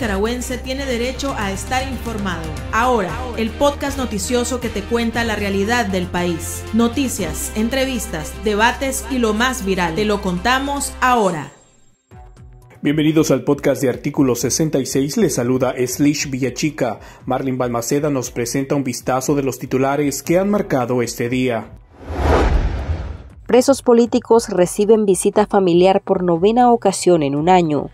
nicaragüense tiene derecho a estar informado. Ahora, el podcast noticioso que te cuenta la realidad del país. Noticias, entrevistas, debates y lo más viral. Te lo contamos ahora. Bienvenidos al podcast de Artículo 66, les saluda Slish Villachica. Marlin Balmaceda nos presenta un vistazo de los titulares que han marcado este día. Presos políticos reciben visita familiar por 9ª ocasión en un año.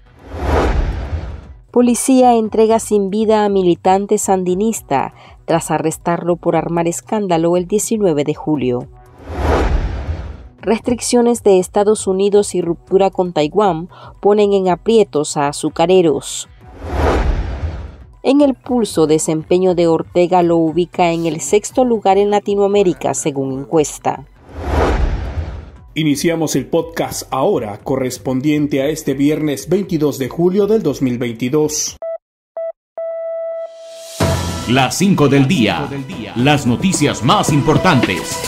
Policía entrega sin vida a militante sandinista tras arrestarlo por armar escándalo el 19 de julio. Restricciones de Estados Unidos y ruptura con Taiwán ponen en aprietos a azucareros. En el pulso, desempeño de Ortega lo ubica en el 6º lugar en Latinoamérica, según encuesta. Iniciamos el podcast ahora, correspondiente a este viernes 22 de julio del 2022. Las 5 del día. Las noticias más importantes.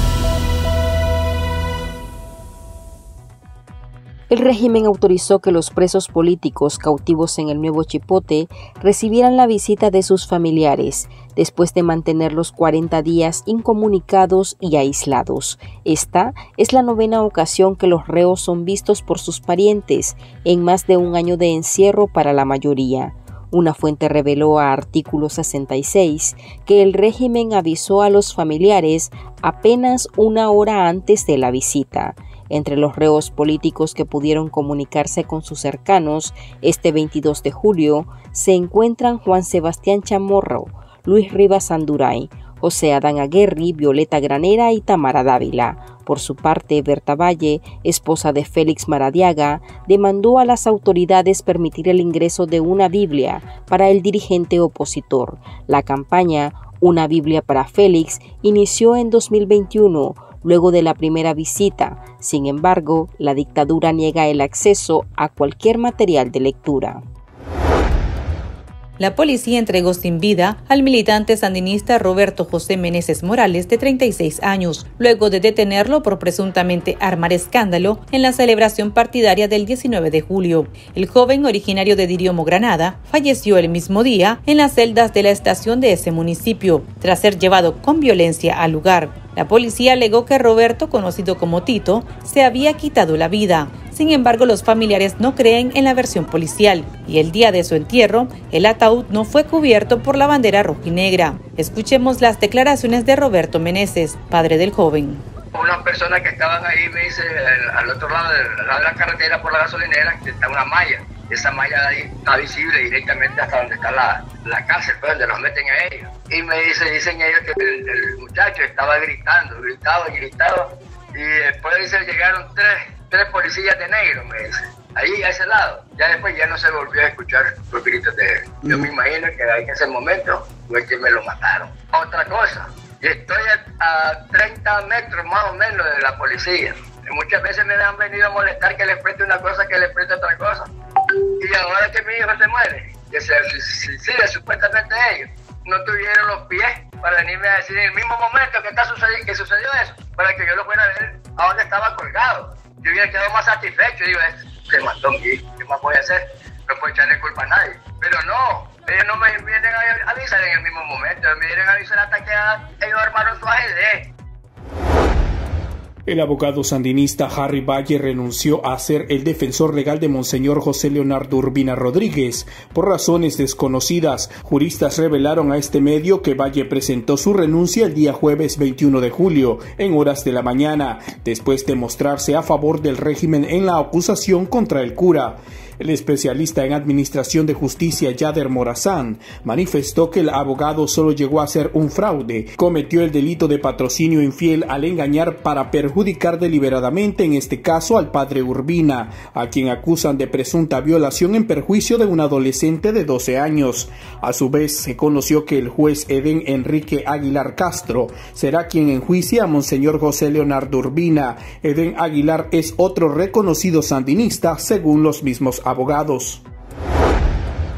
El régimen autorizó que los presos políticos cautivos en el Nuevo Chipote recibieran la visita de sus familiares, después de mantenerlos 40 días incomunicados y aislados. Esta es la 9ª ocasión que los reos son vistos por sus parientes, en más de un año de encierro para la mayoría. Una fuente reveló a Artículo 66 que el régimen avisó a los familiares apenas una hora antes de la visita. Entre los reos políticos que pudieron comunicarse con sus cercanos este 22 de julio se encuentran Juan Sebastián Chamorro, Luis Rivas Anduray, José Adán Aguerri, Violeta Granera y Tamara Dávila. Por su parte, Berta Valle, esposa de Félix Maradiaga, demandó a las autoridades permitir el ingreso de una Biblia para el dirigente opositor. La campaña Una Biblia para Félix inició en 2021, luego de la primera visita. Sin embargo, la dictadura niega el acceso a cualquier material de lectura. La policía entregó sin vida al militante sandinista Roberto José Meneses Morales, de 36 años, luego de detenerlo por presuntamente armar escándalo en la celebración partidaria del 19 de julio. El joven, originario de Diriomo, Granada, falleció el mismo día en las celdas de la estación de ese municipio, tras ser llevado con violencia al lugar. La policía alegó que Roberto, conocido como Tito, se había quitado la vida. Sin embargo, los familiares no creen en la versión policial y el día de su entierro, el ataúd no fue cubierto por la bandera rojinegra. Escuchemos las declaraciones de Roberto Meneses, padre del joven. Unas personas que estaban ahí me dice al otro lado de la carretera por la gasolinera que está una malla. Esa malla de ahí está visible directamente hasta donde está la cárcel, pues, donde los meten a ellos. Y me dicen ellos que el muchacho estaba gritaba, y después llegaron tres policías de negro, me dice, ahí a ese lado. Ya después ya no se volvió a escuchar los gritos de él. Yo me imagino que en ese momento fue que me lo mataron. Otra cosa, yo estoy a 30 metros más o menos de la policía. Y muchas veces me han venido a molestar que les preste una cosa, que les preste otra cosa. Y ahora que mi hijo se muere, que se suicida supuestamente ellos, no tuvieron los pies para venirme a decir en el mismo momento que sucedió eso, para que yo lo fuera a ver a dónde estaba colgado. Yo hubiera quedado más satisfecho, digo, se mató mi hijo, ¿qué más voy a hacer? No puedo echarle culpa a nadie. Pero no, ellos no me vienen a avisar en el mismo momento, me vienen a avisar hasta que ellos armaron su ajedrez. El abogado sandinista Harry Valle renunció a ser el defensor legal de Monseñor José Leonardo Urbina Rodríguez. Por razones desconocidas, juristas revelaron a este medio que Valle presentó su renuncia el día jueves 21 de julio, en horas de la mañana, después de mostrarse a favor del régimen en la acusación contra el cura. El especialista en administración de justicia Yader Morazán manifestó que el abogado solo llegó a ser un fraude, cometió el delito de patrocinio infiel al engañar para perjudicar deliberadamente, en este caso al padre Urbina, a quien acusan de presunta violación en perjuicio de un adolescente de 12 años. A su vez, se conoció que el juez Edén Enrique Aguilar Castro será quien enjuicie a Monseñor José Leonardo Urbina. Edén Aguilar es otro reconocido sandinista, según los mismos abogados.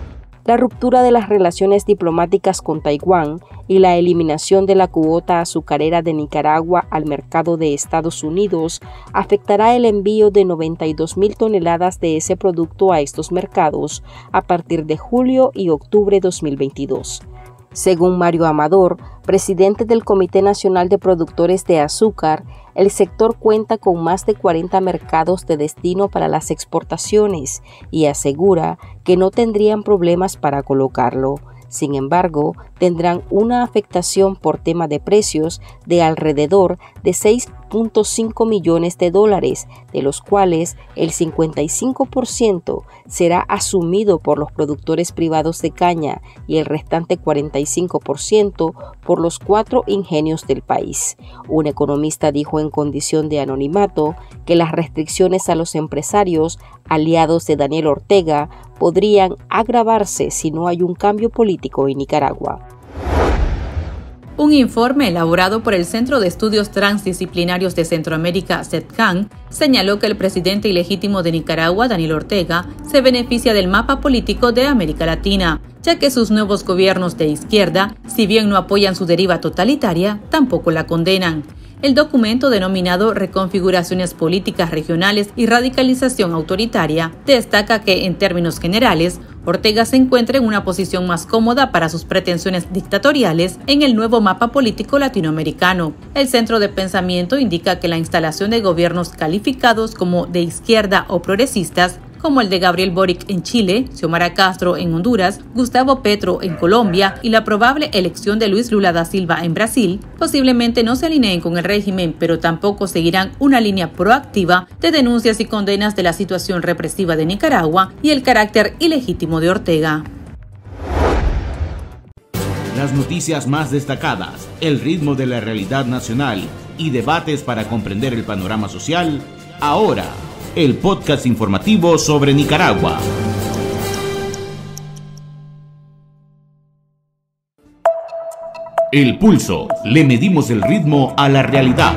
la ruptura de las relaciones diplomáticas con Taiwán y la eliminación de la cuota azucarera de Nicaragua al mercado de Estados Unidos afectará el envío de 92.000 toneladas de ese producto a estos mercados a partir de julio y octubre de 2022. Según Mario Amador, presidente del Comité Nacional de Productores de Azúcar, el sector cuenta con más de 40 mercados de destino para las exportaciones y asegura que no tendrían problemas para colocarlo. Sin embargo, tendrán una afectación por tema de precios de alrededor de $6.5 millones, de los cuales el 55% será asumido por los productores privados de caña y el restante 45% por los 4 ingenios del país. Un economista dijo en condición de anonimato que las restricciones a los empresarios, aliados de Daniel Ortega, podrían agravarse si no hay un cambio político en Nicaragua. Un informe elaborado por el Centro de Estudios Transdisciplinarios de Centroamérica, CETCAN, señaló que el presidente ilegítimo de Nicaragua, Daniel Ortega, se beneficia del mapa político de América Latina, ya que sus nuevos gobiernos de izquierda, si bien no apoyan su deriva totalitaria, tampoco la condenan. El documento denominado Reconfiguraciones Políticas Regionales y Radicalización Autoritaria destaca que, en términos generales, Ortega se encuentra en una posición más cómoda para sus pretensiones dictatoriales en el nuevo mapa político latinoamericano. El centro de pensamiento indica que la instalación de gobiernos calificados como de izquierda o progresistas, como el de Gabriel Boric en Chile, Xiomara Castro en Honduras, Gustavo Petro en Colombia y la probable elección de Luis Lula da Silva en Brasil, posiblemente no se alineen con el régimen, pero tampoco seguirán una línea proactiva de denuncias y condenas de la situación represiva de Nicaragua y el carácter ilegítimo de Ortega. Las noticias más destacadas, el ritmo de la realidad nacional y debates para comprender el panorama social, ahora el podcast informativo sobre Nicaragua. El Pulso. Le medimos el ritmo a la realidad.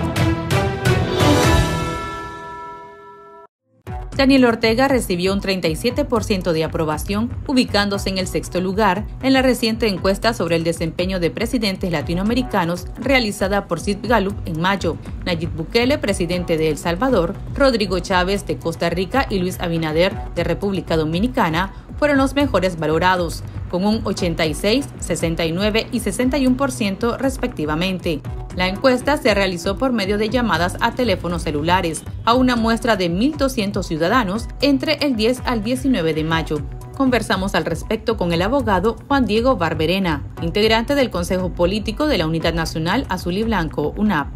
Daniel Ortega recibió un 37% de aprobación, ubicándose en el 6º lugar en la reciente encuesta sobre el desempeño de presidentes latinoamericanos realizada por Sid Gallup en mayo. Nayib Bukele, presidente de El Salvador, Rodrigo Chávez de Costa Rica y Luis Abinader de República Dominicana fueron los mejores valorados, con un 86, 69 y 61% respectivamente. La encuesta se realizó por medio de llamadas a teléfonos celulares a una muestra de 1.200 ciudadanos entre el 10 al 19 de mayo. Conversamos al respecto con el abogado Juan Diego Barberena, integrante del Consejo Político de la Unidad Nacional Azul y Blanco, UNAP.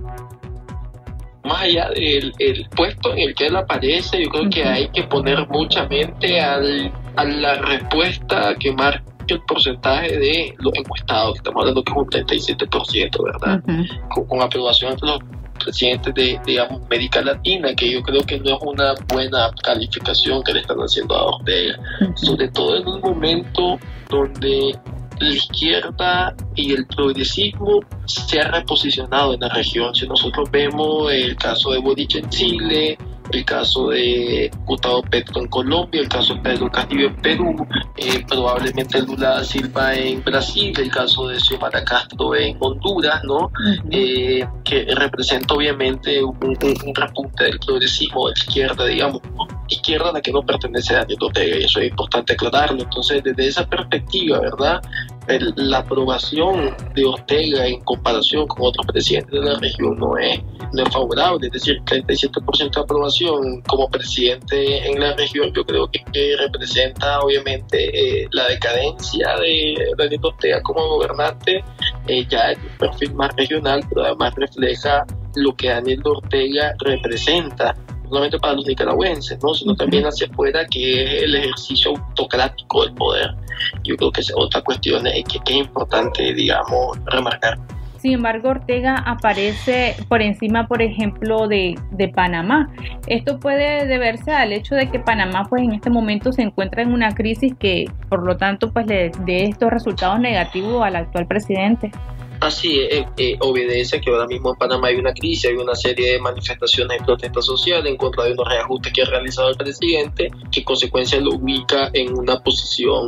Más allá del puesto en el que él aparece, yo creo que hay que poner mucha mente a la respuesta que marca el porcentaje de los encuestados, que estamos hablando que es un 37%, ¿verdad? Con aprobación de los presidentes de, digamos, América Latina, que yo creo que no es una buena calificación que le están haciendo a Ortega, sobre todo en un momento donde la izquierda y el progresismo se ha reposicionado en la región. Si nosotros vemos el caso de Boric en Chile, el caso de Gustavo Petro en Colombia, el caso de Pedro Castillo en Perú, probablemente Lula da Silva en Brasil, el caso de Xiomara Castro en Honduras, ¿no? Que representa obviamente un repunte del progresismo de la izquierda, digamos, izquierda a la que no pertenece a Daniel Ortega, y eso es importante aclararlo. Entonces, desde esa perspectiva, ¿verdad?, la aprobación de Ortega en comparación con otros presidentes de la región no es favorable, es decir, 37% de aprobación como presidente en la región, yo creo que representa obviamente la decadencia de Daniel Ortega como gobernante, ya en un perfil más regional, pero además refleja lo que Daniel Ortega representa, no solamente para los nicaragüenses, ¿no?, sino también hacia afuera, que es el ejercicio autocrático del poder. Yo creo que es otra cuestión que es importante, digamos, remarcar. Sin embargo, Ortega aparece por encima, por ejemplo, de Panamá. Esto puede deberse al hecho de que Panamá, pues, en este momento se encuentra en una crisis que, por lo tanto, pues, le dé estos resultados negativos al actual presidente. Así obedece a que ahora mismo en Panamá hay una crisis, hay una serie de manifestaciones y protestas sociales en contra de unos reajustes que ha realizado el presidente, que en consecuencia lo ubica en una posición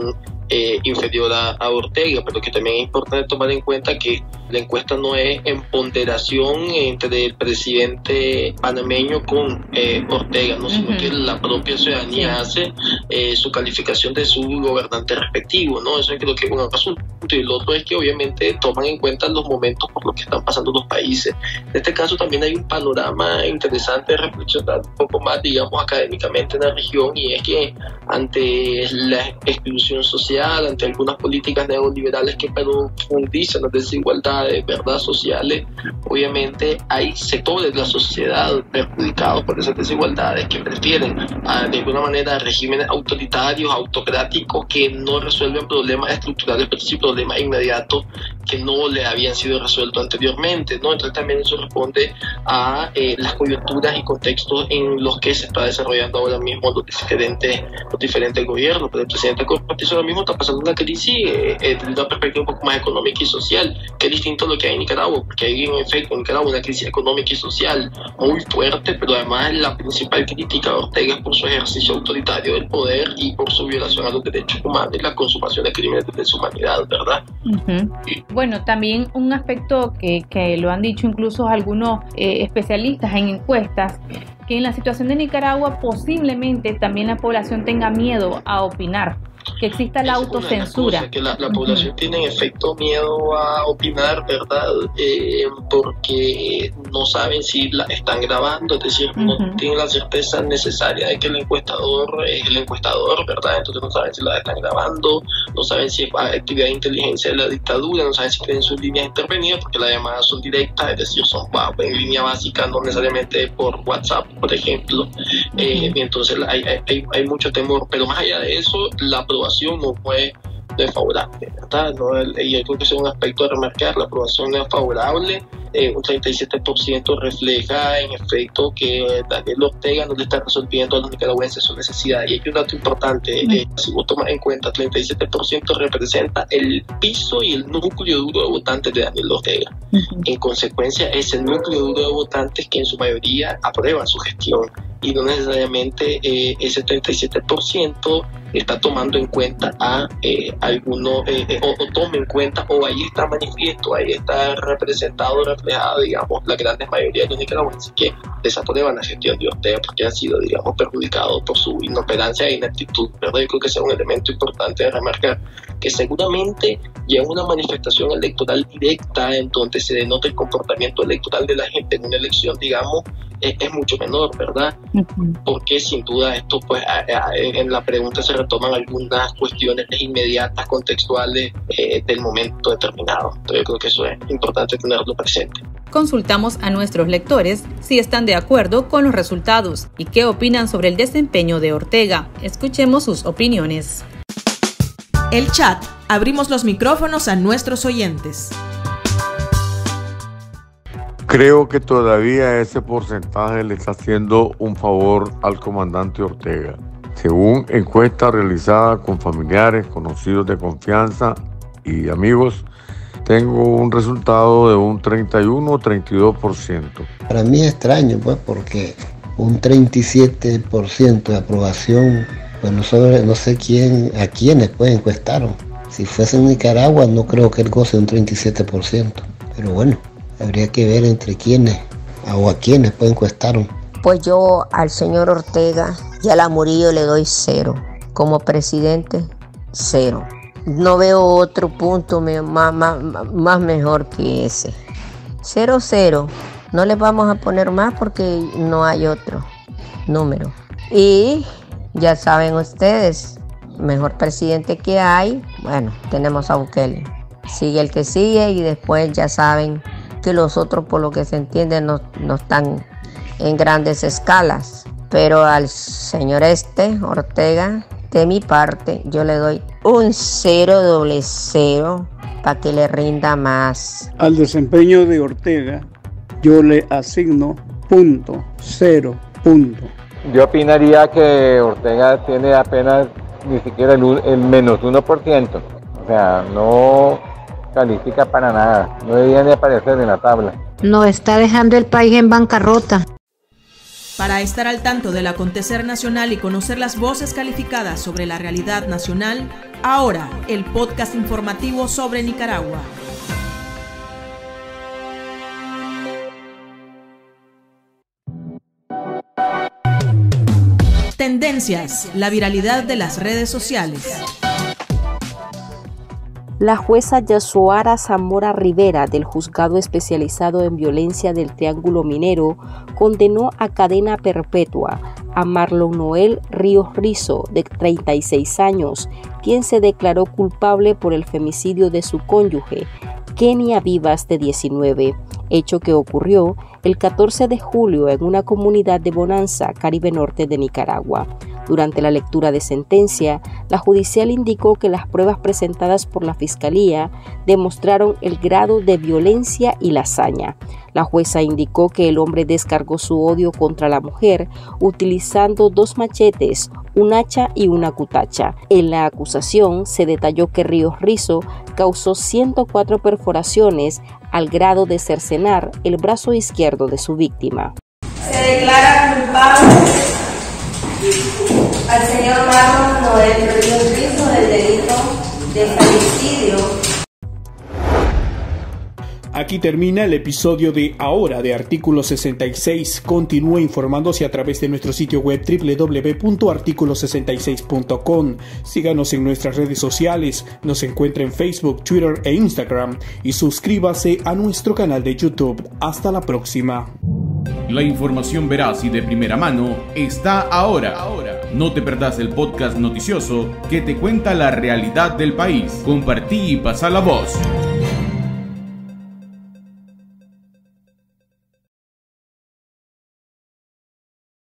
inferior a Ortega, pero que también es importante tomar en cuenta que la encuesta no es en ponderación entre el presidente panameño con Ortega, ¿no? Sino que la propia ciudadanía hace su calificación de su gobernante respectivo, ¿no? Eso es creo que es un asunto. Y el otro es que obviamente toman en cuenta los momentos por los que están pasando los países. En este caso también hay un panorama interesante de reflexionar un poco más, digamos, académicamente en la región, y es que ante la exclusión social, ante algunas políticas neoliberales que profundizan las desigualdades, ¿verdad?, sociales, obviamente hay sectores de la sociedad perjudicados por esas desigualdades que prefieren de alguna manera regímenes autoritarios, autocráticos, que no resuelven problemas estructurales, pero sí problemas inmediatos que no le habían sido resueltos anteriormente, ¿no? Entonces también eso responde a las coyunturas y contextos en los que se está desarrollando ahora mismo los diferentes gobiernos. Pero el presidente Cortizo ahora mismo está pasando una crisis desde una perspectiva un poco más económica y social, que es distinto a lo que hay en Nicaragua, porque hay en efecto en Nicaragua una crisis económica y social muy fuerte, pero además la principal crítica a Ortega es por su ejercicio autoritario del poder y por su violación a los derechos humanos y la consumación de crímenes de deshumanidad, ¿verdad? Bueno, también un aspecto que lo han dicho incluso algunos especialistas en encuestas, que en la situación de Nicaragua posiblemente también la población tenga miedo a opinar, que exista la autocensura. Que la población tiene en efecto miedo a opinar, ¿verdad? Porque no saben si la están grabando, es decir, no tienen la certeza necesaria de que el encuestador es el encuestador, ¿verdad? Entonces no saben si la están grabando, no saben si es actividad de inteligencia de la dictadura, no saben si tienen sus líneas intervenidas, porque las llamadas son directas, es decir, son en línea básica, no necesariamente por WhatsApp, por ejemplo. Y entonces hay mucho temor, pero más allá de eso, la aprobación no fue favorable, ¿verdad? Y yo creo que ese es un aspecto a remarcar. La aprobación no es favorable. Un 37% refleja en efecto que Daniel Ortega no le está resolviendo a los nicaragüenses su necesidad. Y hay un dato importante, si vos tomas en cuenta, 37% representa el piso y el núcleo duro de votantes de Daniel Ortega. En consecuencia, es el núcleo duro de votantes que en su mayoría aprueban su gestión, y no necesariamente ese 37% está tomando en cuenta a alguno, o toma en cuenta, o ahí está manifiesto, ahí está representado, reflejado, digamos, la gran mayoría de los nicaragüenses que desaprueban la gestión de Ortega porque han sido, digamos, perjudicados por su inoperancia e ineptitud, ¿verdad? Yo creo que ese es un elemento importante de remarcar, que seguramente ya una manifestación electoral directa en donde se denota el comportamiento electoral de la gente en una elección, digamos, es mucho menor, ¿verdad? Porque sin duda esto, pues, en la pregunta se retoman algunas cuestiones inmediatas, contextuales del momento determinado. Entonces yo creo que eso es importante tenerlo presente. Consultamos a nuestros lectores si están de acuerdo con los resultados y qué opinan sobre el desempeño de Ortega. Escuchemos sus opiniones. El chat. Abrimos los micrófonos a nuestros oyentes. Creo que todavía ese porcentaje le está haciendo un favor al comandante Ortega. Según encuesta realizada con familiares, conocidos de confianza y amigos, tengo un resultado de un 31 o 32%. Para mí es extraño, pues, porque un 37% de aprobación, pues no sé a quiénes pues encuestaron. Si fuese en Nicaragua no creo que él goce de un 37%, pero bueno, habría que ver entre quiénes o a quiénes pues encuestaron. Pues yo al señor Ortega y a la Murillo le doy 0. Como presidente, 0. No veo otro punto más mejor que ese. 0-0. No les vamos a poner más porque no hay otro número. Y ya saben ustedes, mejor presidente que hay, bueno, tenemos a Bukele. Sigue el que sigue y después ya saben que los otros, por lo que se entiende, no están en grandes escalas. Pero al señor Ortega, de mi parte, yo le doy un 000 para que le rinda más. Al desempeño de Ortega, yo le asigno 0. Yo opinaría que Ortega tiene apenas ni siquiera el menos 1%. O sea, no califica para nada. No debería ni aparecer en la tabla. Nos está dejando el país en bancarrota. Para estar al tanto del acontecer nacional y conocer las voces calificadas sobre la realidad nacional, ahora el podcast informativo sobre Nicaragua. Tendencias, la viralidad de las redes sociales. La jueza Yasuara Zamora Rivera del Juzgado Especializado en Violencia del Triángulo Minero condenó a cadena perpetua a Marlon Noel Ríos Rizo, de 36 años, quien se declaró culpable por el femicidio de su cónyuge, Kenia Vivas, de 19, hecho que ocurrió el 14 de julio en una comunidad de Bonanza, Caribe Norte de Nicaragua. Durante la lectura de sentencia, la judicial indicó que las pruebas presentadas por la Fiscalía demostraron el grado de violencia y la hazaña. La jueza indicó que el hombre descargó su odio contra la mujer utilizando 2 machetes, un hacha y una cutacha. En la acusación se detalló que Ríos Rizo causó 104 perforaciones al grado de cercenar el brazo izquierdo de su víctima. Se declara culpable al señor Marlon Noel Ríos Rizo del delito de femicidio. Aquí termina el episodio de Ahora de Artículo 66. Continúe informándose a través de nuestro sitio web www.articulo66.com. Síganos en nuestras redes sociales, nos encuentra en Facebook, Twitter e Instagram y suscríbase a nuestro canal de YouTube. Hasta la próxima. La información veraz y de primera mano está ahora. No te perdás el podcast noticioso que te cuenta la realidad del país. Compartí y pasa la voz.